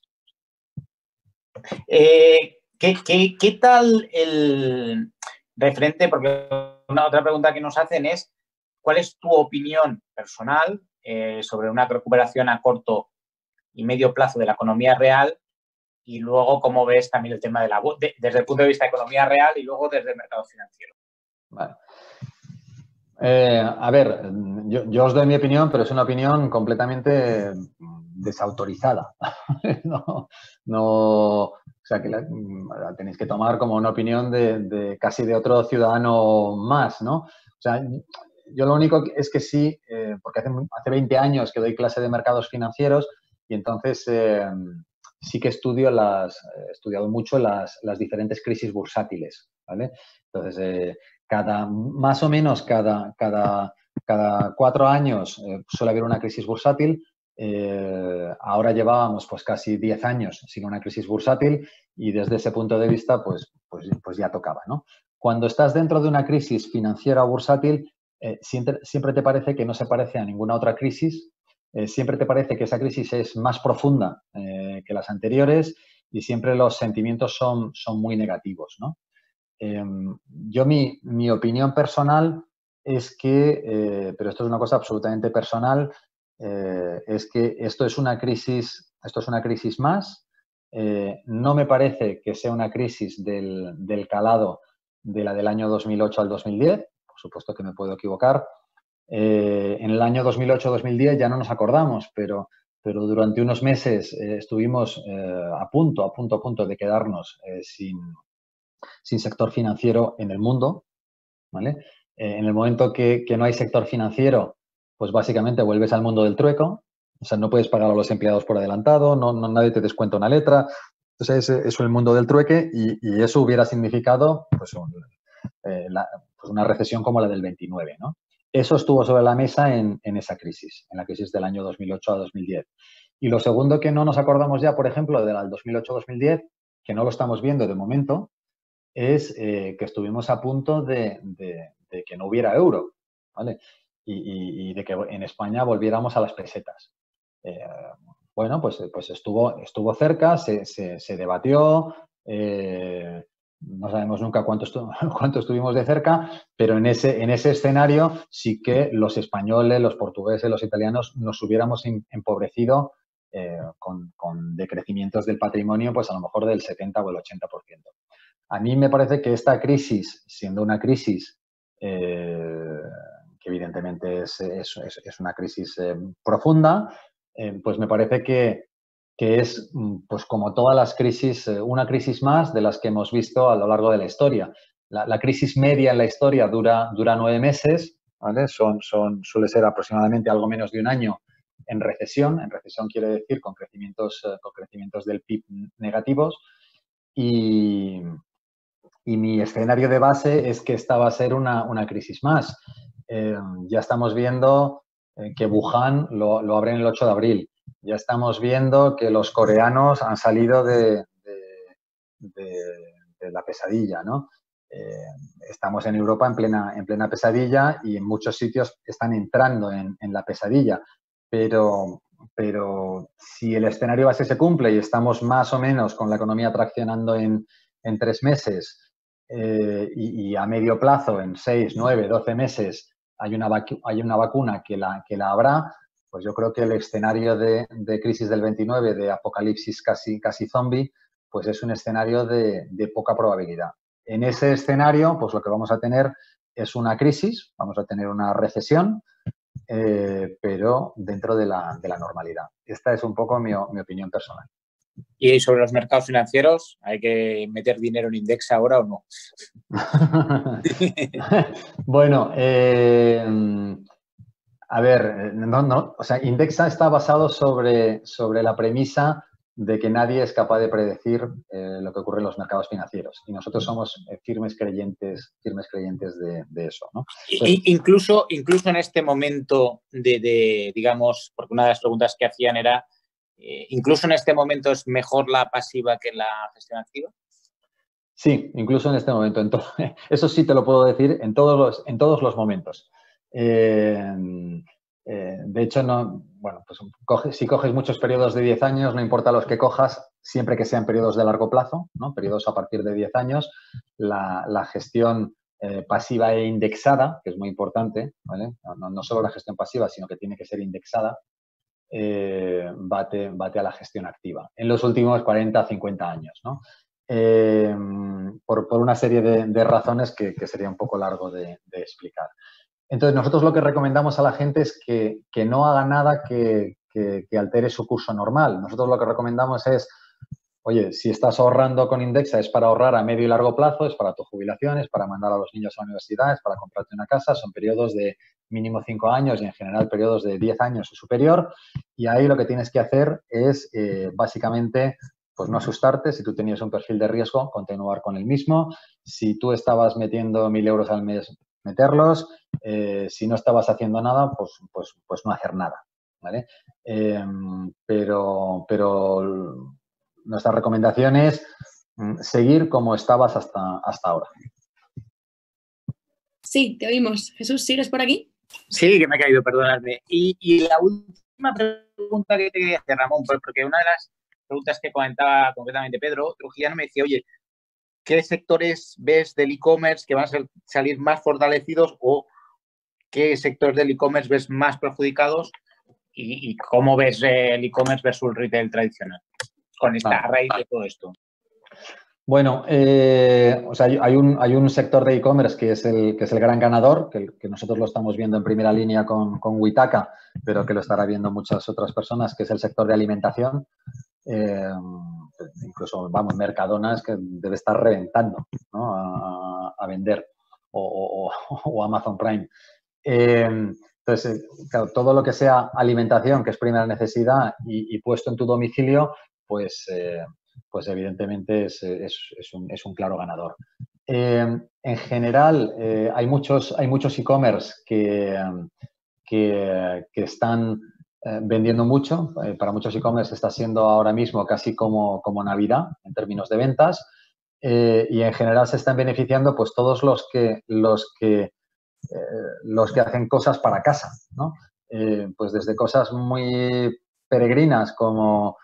¿Qué tal el referente? Porque una otra pregunta que nos hacen es ¿cuál es tu opinión personal sobre una recuperación a corto y medio plazo de la economía real? Y luego, ¿cómo ves también el tema desde el punto de vista de economía real y luego desde el mercado financiero? Vale. A ver, yo os doy mi opinión, pero es una opinión completamente desautorizada. No, o sea, que la tenéis que tomar como una opinión de casi de otro ciudadano más, ¿no? O sea, yo lo único es que sí, porque hace 20 años que doy clase de mercados financieros y entonces sí que he estudiado mucho las diferentes crisis bursátiles, ¿vale? Entonces, más o menos cada 4 años suele haber una crisis bursátil. Ahora llevábamos pues casi 10 años sin una crisis bursátil y desde ese punto de vista pues ya tocaba, ¿no? Cuando estás dentro de una crisis financiera o bursátil, siempre te parece que no se parece a ninguna otra crisis, siempre te parece que esa crisis es más profunda que las anteriores y siempre los sentimientos son muy negativos, ¿no? Yo mi opinión personal es que, pero esto es una cosa absolutamente personal, es que esto es una crisis más. No me parece que sea una crisis del calado de la del año 2008 al 2010. Por supuesto que me puedo equivocar. En el año 2008-2010 ya no nos acordamos, pero durante unos meses estuvimos a punto de quedarnos sin sector financiero en el mundo, ¿vale? En el momento que no hay sector financiero, pues básicamente vuelves al mundo del trueco. O sea, no puedes pagar a los empleados por adelantado, nadie te descuenta una letra. Entonces, eso es el mundo del trueque y eso hubiera significado pues, una recesión como la del 29, ¿no? Eso estuvo sobre la mesa en esa crisis, en la crisis del año 2008 a 2010. Y lo segundo que no nos acordamos ya, por ejemplo, de la del 2008-2010, que no lo estamos viendo de momento, es que estuvimos a punto de que no hubiera euro, ¿vale? Y de que en España volviéramos a las pesetas. Bueno, pues estuvo cerca, se debatió, no sabemos nunca cuánto estuvimos de cerca, pero en ese escenario sí que los españoles, los portugueses, los italianos nos hubiéramos empobrecido con decrecimientos del patrimonio, pues a lo mejor del 70 o el 80%. A mí me parece que esta crisis, siendo una crisis que evidentemente es una crisis profunda, pues me parece que es, pues como todas las crisis, una crisis más de las que hemos visto a lo largo de la historia. La crisis media en la historia dura 9 meses, ¿vale? Suele ser aproximadamente algo menos de un año en recesión. En recesión quiere decir con crecimientos del PIB negativos. Y mi escenario de base es que esta va a ser una crisis más. Ya estamos viendo que Wuhan lo abren el 8 de abril. Ya estamos viendo que los coreanos han salido de la pesadilla, ¿no? Estamos en Europa en plena pesadilla y en muchos sitios están entrando en la pesadilla. Pero si el escenario base se cumple y estamos más o menos con la economía traccionando en 3 meses, y a medio plazo, en 6, 9, 12 meses, hay una vacuna que la habrá, pues yo creo que el escenario de crisis del 29, de apocalipsis casi zombie, pues es un escenario de poca probabilidad. En ese escenario, pues lo que vamos a tener es una crisis, vamos a tener una recesión, pero dentro de la normalidad. Esta es un poco mi opinión personal. ¿Y sobre los mercados financieros? ¿Hay que meter dinero en Indexa ahora o no? Bueno, a ver, o sea, Indexa está basado sobre la premisa de que nadie es capaz de predecir lo que ocurre en los mercados financieros. Y nosotros somos firmes creyentes de eso, ¿no? Entonces, incluso en este momento digamos, porque una de las preguntas que hacían era, ¿incluso en este momento es mejor la pasiva que la gestión activa? Sí, incluso en este momento. Eso sí te lo puedo decir en todos los momentos. De hecho, si coges muchos periodos de 10 años, no importa los que cojas, siempre que sean periodos de largo plazo, ¿no? Periodos a partir de 10 años, la gestión pasiva e indexada, que es muy importante, ¿vale? No solo la gestión pasiva, sino que tiene que ser indexada, bate a la gestión activa en los últimos 40, 50 años, ¿no? Por una serie de razones que sería un poco largo de explicar. Entonces, nosotros lo que recomendamos a la gente es que no haga nada que altere su curso normal. Nosotros lo que recomendamos es, oye, si estás ahorrando con Indexa es para ahorrar a medio y largo plazo, es para tu jubilación, es para mandar a los niños a la universidad, es para comprarte una casa, son periodos de mínimo 5 años y en general periodos de 10 años o superior. Y ahí lo que tienes que hacer es básicamente pues no asustarte. Si tú tenías un perfil de riesgo, continuar con el mismo. Si tú estabas metiendo 1.000 euros al mes, meterlos. Si no estabas haciendo nada, pues no hacer nada, ¿vale? Pero nuestra recomendación es seguir como estabas hasta ahora. Sí, te oímos. Jesús, ¿sigues por aquí? Sí, que me ha caído, perdonadme. Y la última pregunta que te quería hacer, Ramón, porque una de las preguntas que comentaba concretamente Pedro Trujillano me decía, oye, ¿qué sectores ves del e-commerce que van a salir más fortalecidos o qué sectores del e-commerce ves más perjudicados y cómo ves el e-commerce versus el retail tradicional con esta raíz de todo esto? Bueno, o sea, hay un sector de e-commerce que es el gran ganador, que nosotros lo estamos viendo en primera línea con Witaka, pero que lo estará viendo muchas otras personas, que es el sector de alimentación. Incluso, Mercadona es que debe estar reventando, ¿no? a vender. o Amazon Prime. Entonces, claro, todo lo que sea alimentación, que es primera necesidad, y puesto en tu domicilio, pues evidentemente es un claro ganador. En general, hay muchos e-commerce que están vendiendo mucho. Para muchos e-commerce está siendo ahora mismo casi como Navidad en términos de ventas. Y en general se están beneficiando pues todos los que hacen cosas para casa, ¿no? Pues desde cosas muy peregrinas como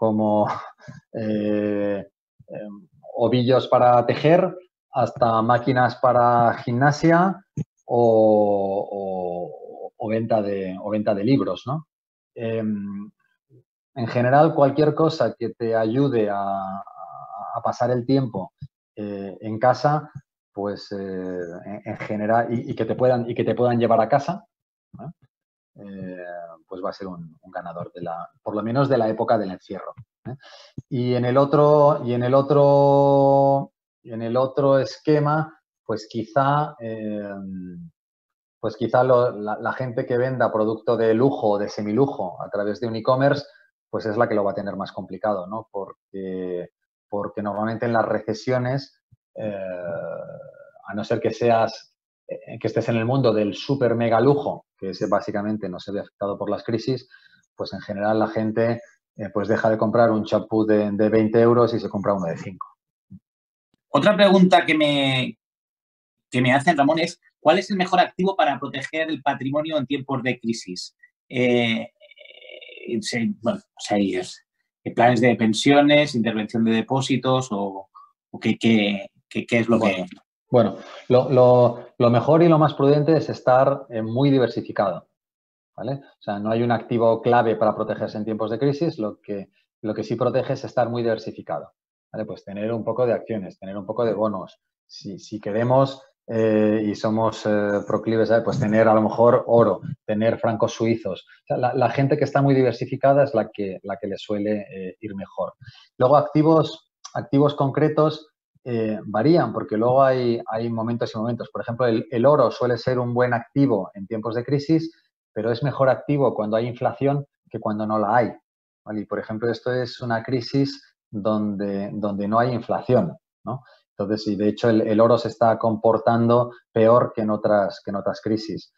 ovillos para tejer hasta máquinas para gimnasia o venta de libros, ¿no? En general, cualquier cosa que te ayude a pasar el tiempo en casa, pues en general, y que te puedan llevar a casa, ¿no? Pues va a ser un ganador por lo menos de la época del encierro. Y en el otro esquema, pues quizá la gente que venda producto de lujo o de semilujo a través de un e-commerce, pues es la que lo va a tener más complicado, ¿no? Porque normalmente en las recesiones, a no ser que estés en el mundo del súper mega lujo, que ese básicamente no se ve afectado por las crisis, pues en general la gente pues deja de comprar un champú de 20 euros y se compra uno de 5. Otra pregunta que me hacen, Ramón, es ¿cuál es el mejor activo para proteger el patrimonio en tiempos de crisis? Planes de pensiones, intervención de depósitos o qué es lo que... Bueno, lo mejor y lo más prudente es estar muy diversificado, ¿vale? O sea, no hay un activo clave para protegerse en tiempos de crisis. Lo que sí protege es estar muy diversificado, ¿vale? Pues tener un poco de acciones, tener un poco de bonos. Si queremos y somos proclives, pues tener a lo mejor oro, tener francos suizos. O sea, la gente que está muy diversificada es la que le suele ir mejor. Luego, activos concretos varían, porque luego hay momentos y momentos. Por ejemplo, el oro suele ser un buen activo en tiempos de crisis, pero es mejor activo cuando hay inflación que cuando no la hay, ¿vale? Y, por ejemplo, esto es una crisis donde no hay inflación, ¿no? Entonces, y de hecho, el oro se está comportando peor que en otras crisis.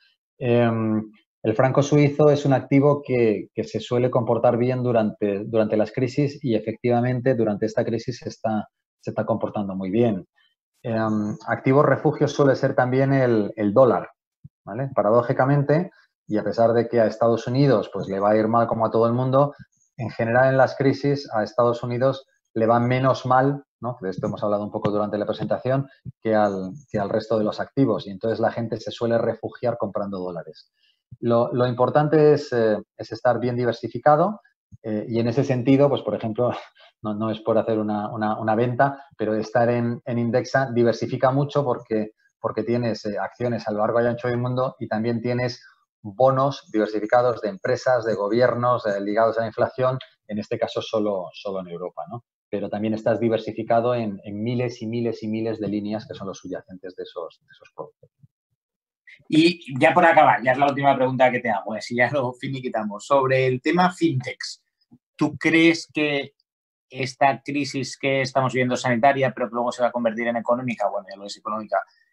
El franco suizo es un activo que se suele comportar bien durante las crisis y, efectivamente, durante esta crisis se está comportando muy bien. Activo refugio suele ser también el dólar, ¿vale? Paradójicamente, y a pesar de que a Estados Unidos pues le va a ir mal como a todo el mundo, en general en las crisis a Estados Unidos le va menos mal, ¿no? De esto hemos hablado un poco durante la presentación, que al resto de los activos, y entonces la gente se suele refugiar comprando dólares. Lo importante es estar bien diversificado y en ese sentido, pues por ejemplo, no es por hacer una venta, pero estar en Indexa diversifica mucho porque tienes acciones a lo largo y ancho del mundo y también tienes bonos diversificados de empresas, de gobiernos ligados a la inflación, en este caso solo en Europa, ¿no? Pero también estás diversificado en miles y miles y miles de líneas que son los subyacentes de esos productos. Y ya por acabar, ya es la última pregunta que te hago, así ya lo finiquitamos. Sobre el tema fintechs, ¿tú crees que esta crisis que estamos viviendo sanitaria, pero que luego se va a convertir en económica, bueno, ya lo es económica,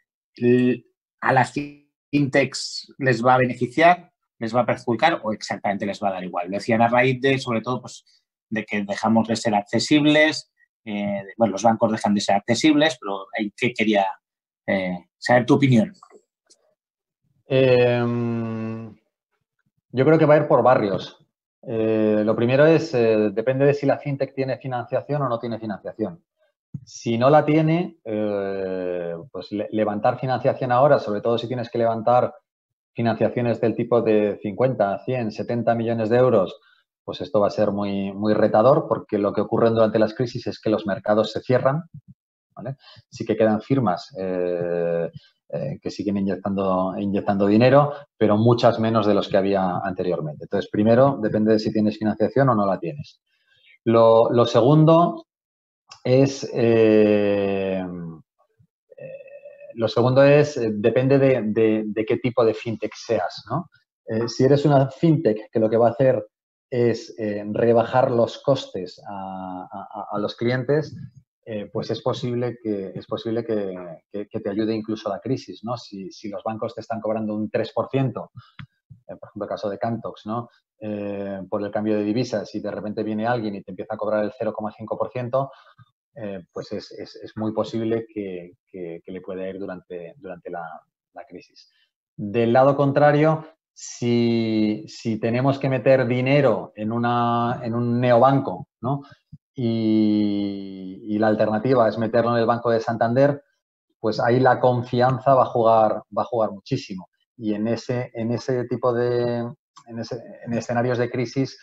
a las fintechs les va a beneficiar, les va a perjudicar o exactamente les va a dar igual? Lo decían a raíz de, sobre todo, pues, de que dejamos de ser accesibles, bueno, los bancos dejan de ser accesibles, pero ahí que quería saber tu opinión. Yo creo que va a ir por barrios. Lo primero es, depende de si la fintech tiene financiación o no tiene financiación. Si no la tiene, pues levantar financiación ahora, sobre todo si tienes que levantar financiaciones del tipo de 50, 100, 70 millones de euros, pues esto va a ser muy, muy retador, porque lo que ocurre durante las crisis es que los mercados se cierran, ¿vale? Sí que quedan firmas que siguen inyectando dinero, pero muchas menos de los que había anteriormente. Entonces, primero, depende de si tienes financiación o no la tienes. Lo segundo es Lo segundo es, depende de qué tipo de fintech seas, ¿no? Si eres una fintech que lo que va a hacer es rebajar los costes a los clientes, pues es posible que te ayude incluso la crisis, ¿no? Si los bancos te están cobrando un 3%, por ejemplo, el caso de Cantox, ¿no? Por el cambio de divisas, y de repente viene alguien y te empieza a cobrar el 0,5%, pues es muy posible que le pueda ir durante la crisis. Del lado contrario, si tenemos que meter dinero en un neobanco, ¿no? Y la alternativa es meterlo en el Banco de Santander, pues ahí la confianza va a jugar muchísimo. Y en ese tipo de en escenarios de crisis,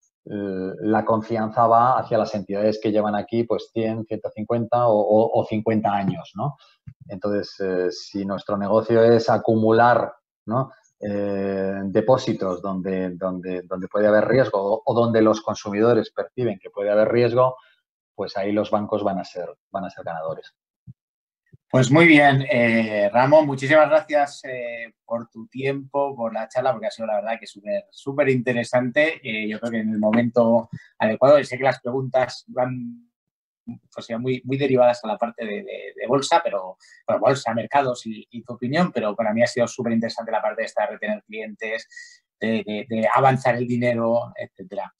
la confianza va hacia las entidades que llevan aquí pues 100, 150 o 50 años, ¿no? Entonces, si nuestro negocio es acumular, ¿no? Depósitos donde puede haber riesgo o donde los consumidores perciben que puede haber riesgo, pues ahí los bancos van a ser ganadores. Pues muy bien, Ramón, muchísimas gracias por tu tiempo, por la charla, porque ha sido la verdad que súper interesante. Yo creo que en el momento adecuado, y sé que las preguntas van pues, muy derivadas a la parte de bolsa, pero bueno, bolsa, mercados y tu opinión, pero para mí ha sido súper interesante la parte de esta de retener clientes, de avanzar el dinero, etcétera.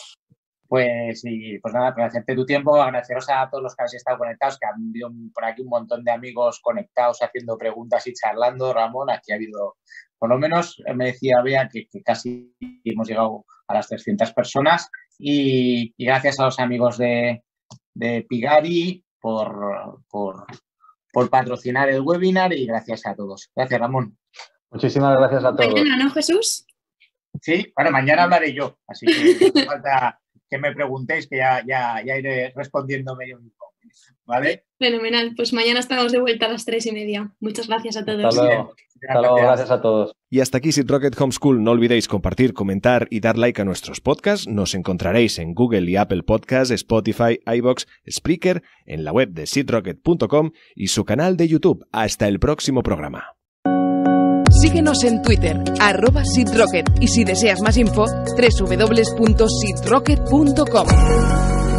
Pues nada, agradecerte tu tiempo, agradeceros a todos los que habéis estado conectados, que han habido por aquí un montón de amigos conectados haciendo preguntas y charlando. Ramón, aquí ha habido, por lo menos, me decía Bea que casi hemos llegado a las 300 personas. Y gracias a los amigos de Pigari por patrocinar el webinar, y gracias a todos. Gracias, Ramón. Muchísimas gracias a todos. Mañana, ¿no, Jesús? Sí, bueno, mañana hablaré yo, así que no falta que me preguntéis, que ya iré respondiéndome yo mismo, ¿vale? Fenomenal, pues mañana estamos de vuelta a las 3:30. Muchas gracias a todos. Hasta luego, gracias a todos. Y hasta aquí Seed Rocket Homeschool. No olvidéis compartir, comentar y dar like a nuestros podcasts. Nos encontraréis en Google y Apple Podcasts, Spotify, iVoox, Spreaker, en la web de seedrocket.com y su canal de YouTube. Hasta el próximo programa. Síguenos en Twitter, @SeedRocket, y si deseas más info, www.seedrocket.com.